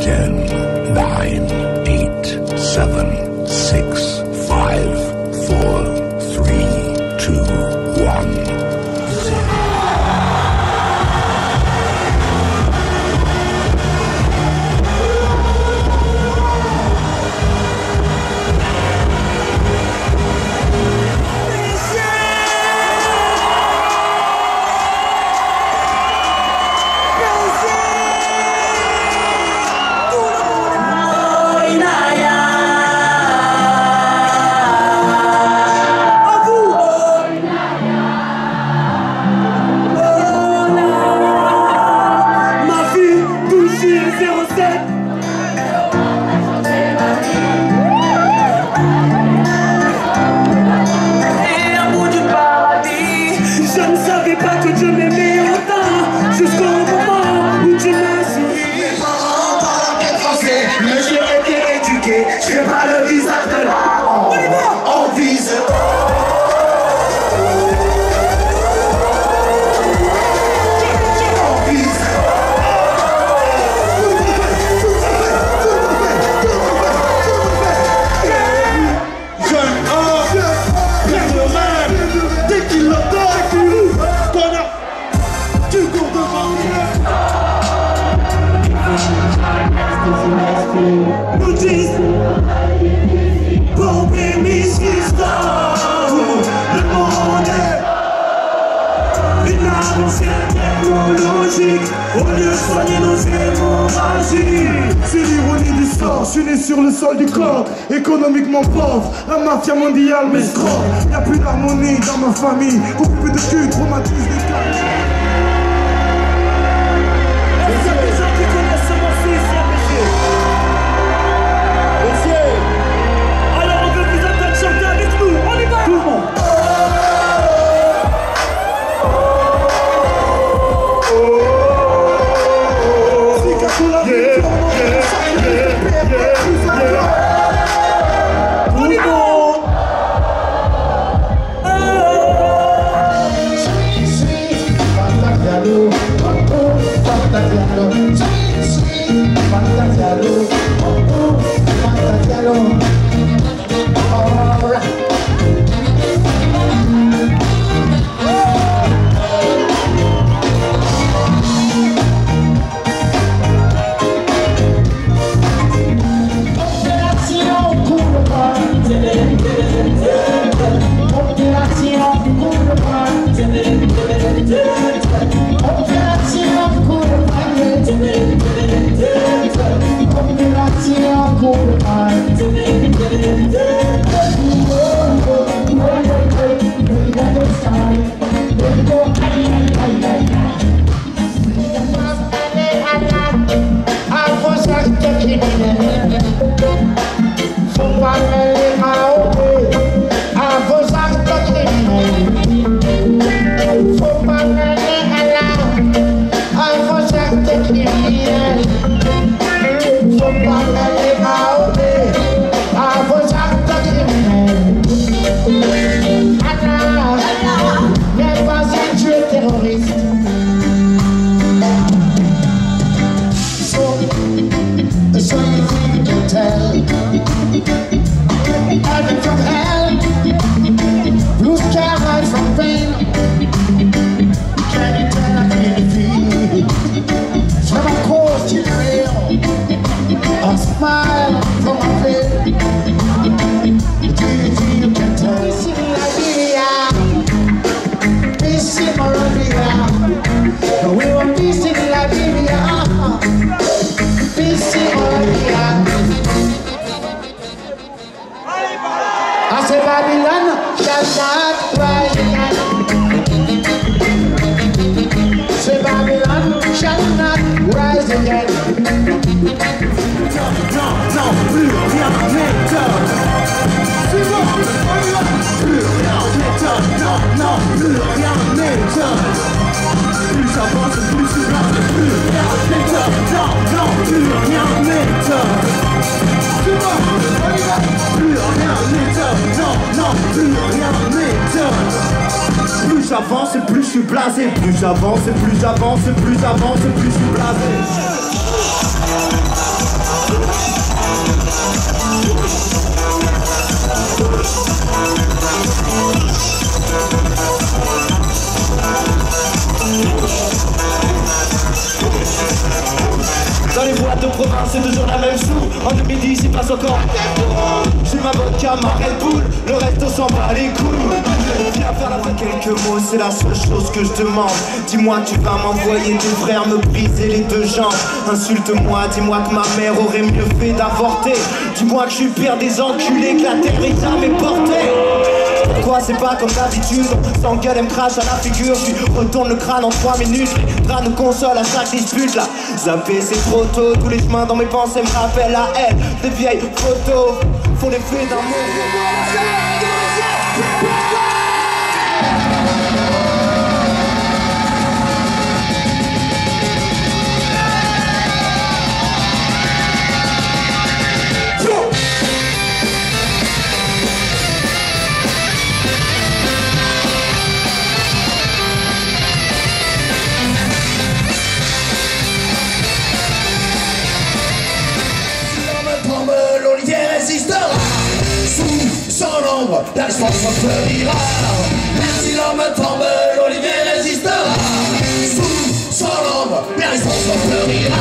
10, 9, 8, 7, 6, 5, 4, 3, 2, 1. C'est l'ironie du sort, je suis né sur le sol du corps. Économiquement pauvre, la mafia mondiale m'escroque. Y'a plus d'harmonie dans ma famille. Coupé de cul, traumatise des cas. Est-ce qu'il y a des gens qui connaissent ce morceau ici, monsieur? Monsieur. Alors on veut vous entendre chanter avec nous, on y va. Tout le monde. Plus j'avance et plus je suis blasé. Plus j'avance et plus j'avance et plus j'avance et plus je suis blasé. province, c'est toujours la même sou. En 2010, il passe encore. J'ai ma vodka, ma Red Bull, le reste on s'en bat les couilles. Viens faire la fête, quelques mots, c'est la seule chose que je demande. Dis-moi que tu vas m'envoyer tes frères me briser les deux jambes. Insulte-moi, dis-moi que ma mère aurait mieux fait d'avorter. Dis-moi que je suis pire des enculés que la terre est jamais portée. Pourquoi c'est pas comme d'habitude, on s'engueule et me crache à la figure. Je retourne le crâne en 3 minutes, crâne nous console à chaque dispute là. Zapper c'est trop tôt, tous les chemins dans mes pensées me rappellent à elle. Des vieilles photos font l'effet d'un monde. La réponse fleurira. Même si l'homme tombe, l'olivier résistera. Sous son ombre, la réponse fleurira.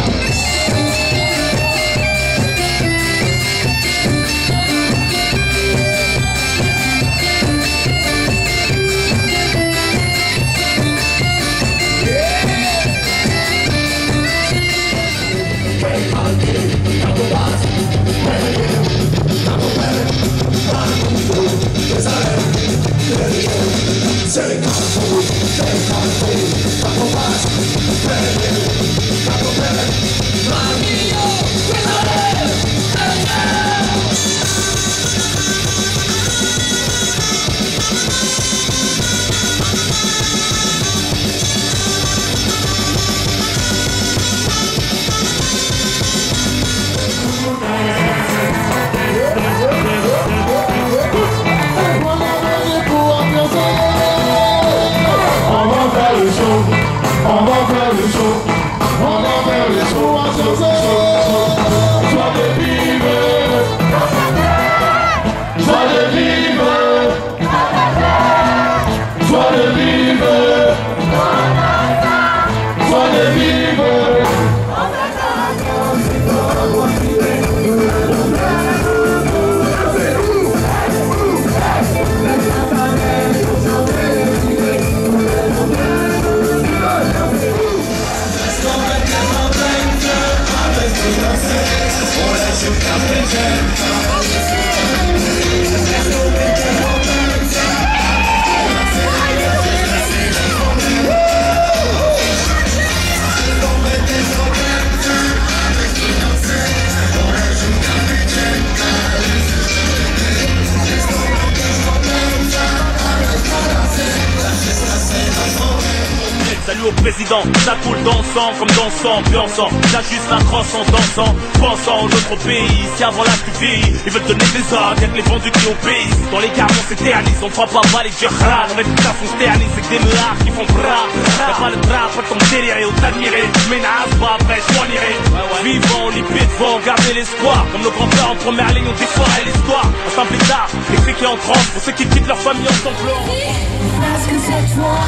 Salut au président, ça coule dans le sang comme dans le sang, ambiançant. J'ajuste la transcendance, pensant aux autres pays. Si avant la pluie, ils veulent donner des ordres, y'a que les vendus qui obéissent. Dans les gares on s'éternise, on fera pas mal et dire rah. Nos réputations se ternissent, c'est que des meurs qui font bras. Y'a pas le drap, pas ton délire et t'admirer. Menace pas, après je m'en irai. Vivant, limpide, devant, garder l'espoir. Comme nos grands-pères entre Merlin ont déforé l'histoire. Un simple état, expliqué en transe pour ceux qui quittent leur famille en sanglots. Parce que cette fois,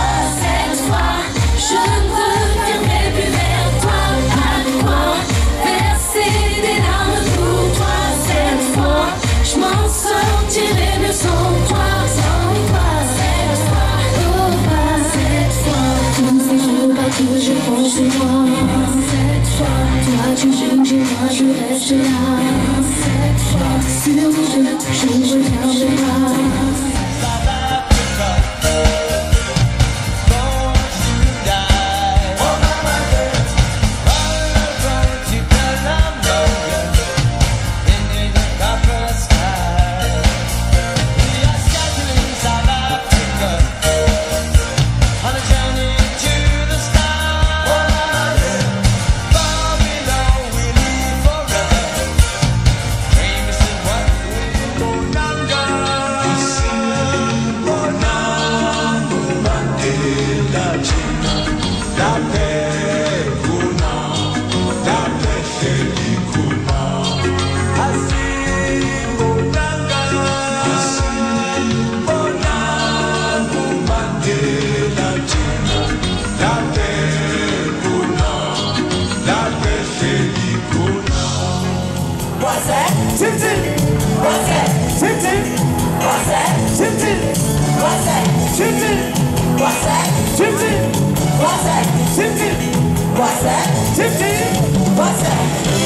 je ne reviendrai plus vers toi, à toi, verser des larmes pour toi. Cette fois, je m'en sortirai mieux sans toi, cette fois, oh pas cette fois. Tous ces jours battus, je pense à toi. Cette fois, toi tu juges et moi je reste là. Cette fois, sur je reviendrai pas. Feliz What's that? Tip-tip. What's that? Tip-tip. What's that? Tip-tip. What's that? Tip-tip. What's that? Tip-tip. What's that? Tip-tip. What's that? Tip-tip. What's that?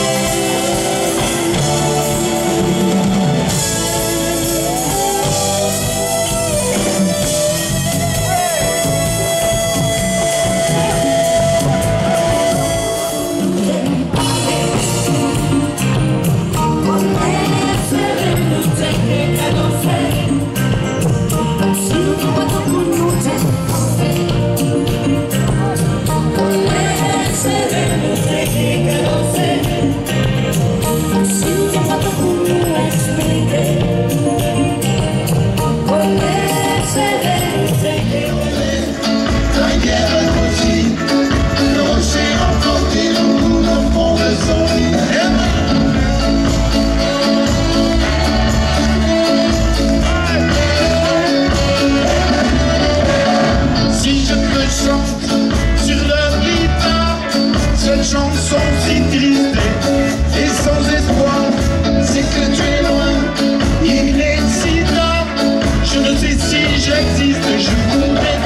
Chanson si triste et sans espoir, c'est que tu es loin, il est si tard. Je ne sais si j'existe, je voudrais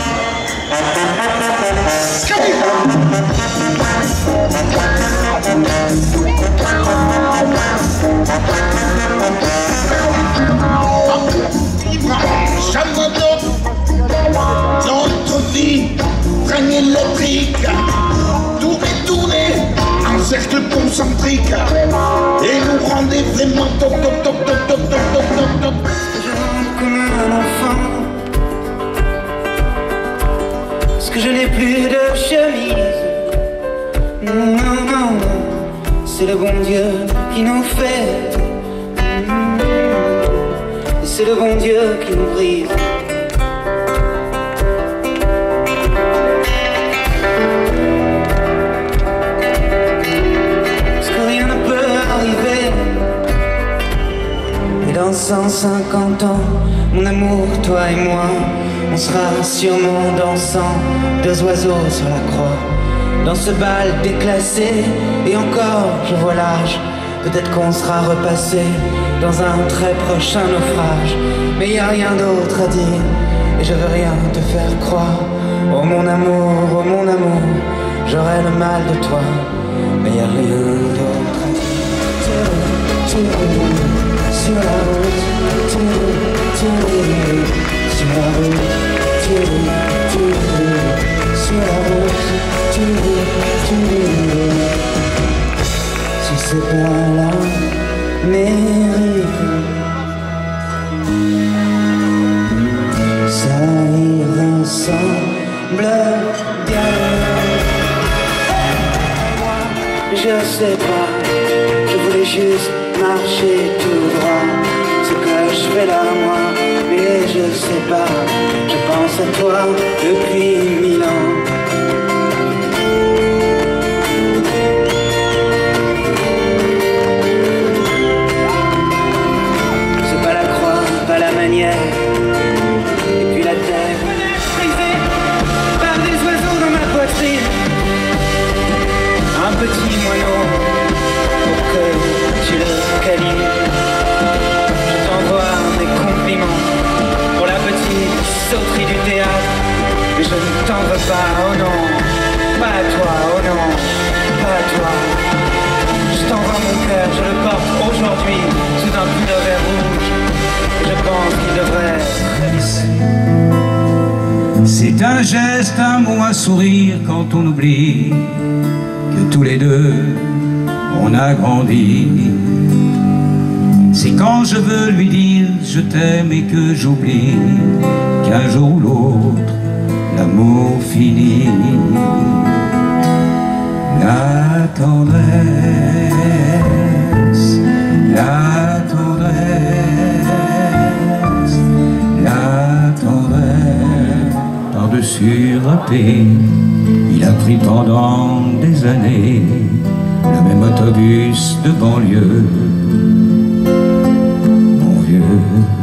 j'abandonne notre vie, train électrique. Un cercle concentrique et nous rendait vraiment top, top, top, top, top, top, top, top, top. Je rentre comme un enfant, parce que je n'ai plus de chemise. Non, non, non, c'est le bon Dieu qui nous fait. Et c'est le bon Dieu qui nous brise. Dans 150 ans, mon amour, toi et moi, on sera sûrement dansant, deux oiseaux sur la croix. Dans ce bal déclassé, et encore, je vois l'âge, peut-être qu'on sera repassé dans un très prochain naufrage. Mais y a rien d'autre à dire, et je veux rien te faire croire. Oh mon amour, j'aurai le mal de toi, mais y a rien d'autre à dire. Sur la route, sur la route, sur la route, sur ces points-là méritent, ça y ressemble bien. Moi, je sais pas, je voulais juste marcher tout droit, ce que je fais là moi, mais je sais pas, je pense à toi depuis 1000 ans. C'est pas la croix, pas la manière, et puis la terre brisée par des oiseaux dans ma poitrine, un petit moineau pour que tu le câlines. Je t'envoie mes compliments pour la petite sauterie du théâtre, mais je ne t'en veux pas, oh non, pas à toi, oh non, pas à toi. Je t'envoie mon cœur, je le porte aujourd'hui sous un pull-over rouge, et je pense qu'il devrait être ici. C'est un geste, un mot, un sourire quand on oublie que tous les deux on a grandi. C'est quand je veux lui dire je t'aime et que j'oublie qu'un jour ou l'autre l'amour finit. La tendresse, la tendresse, la tendresse. Par-dessus râpé, il a pris pendant des années le même autobus de banlieue. Mon vieux,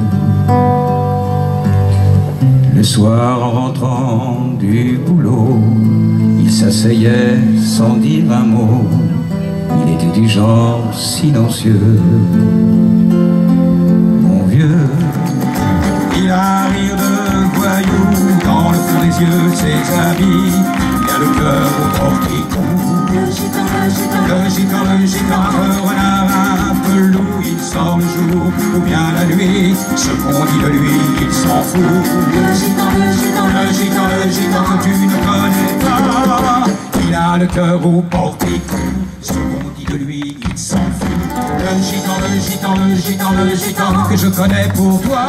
le soir en rentrant du boulot, il s'asseyait sans dire un mot. Il était du genre silencieux. Mon vieux, il a un rire de voyou dans le fond des yeux de ses amis. Il a le cœur au porticou. Le gitan, un renard, un peu loup. Il sort le jour ou bien la nuit. Ce qu'on dit de lui, il s'en fout. Le gitan que tu ne connais pas. Il a le cœur au porticou. Ce qu'on dit de lui, il s'en fout. Le gitan que je connais pour toi.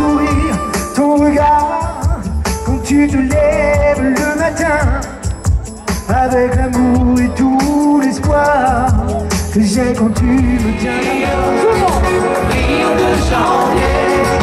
sourire, ton regard, quand tu te lèves le matin, avec l'amour et tout l'espoir que j'ai quand tu me tiens la main. Rire de janvier.